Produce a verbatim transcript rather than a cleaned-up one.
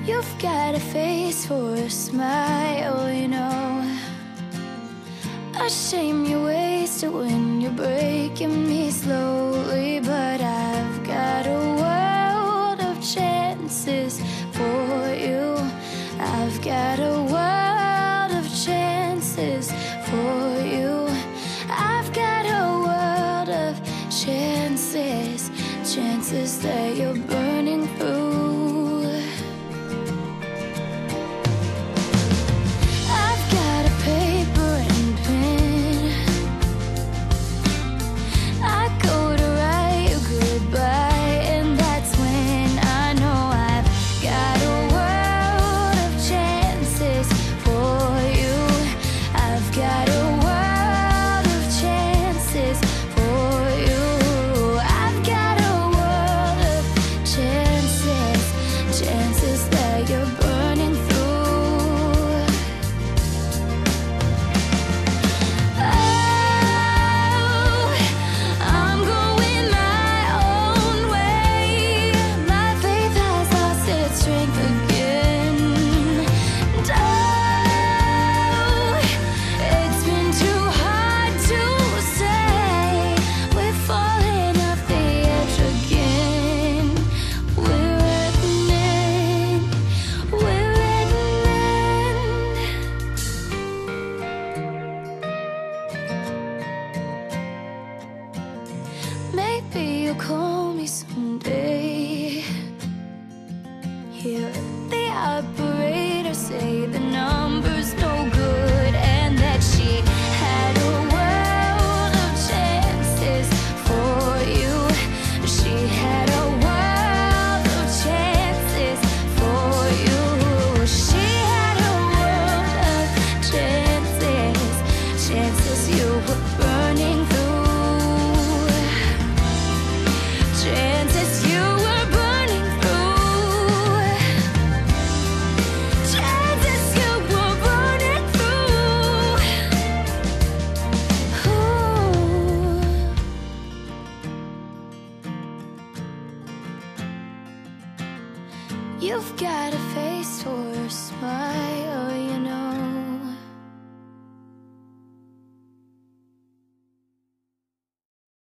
You've got a face for a smile, you know. I shame your ways to when you're breaking me slowly, but I've got a world of chances for you. I've got a world of chances for you. I've got a world of chances, chances that you're burning through. Maybe you'll call me someday. Hear the operator say the number's no good, and that she had a world of chances for you. She had a world of chances for you. She had a world of chances, chances you were burning through. Chances you were burning through. Chances you were burning through. Ooh. You've got a face for a smile, you know.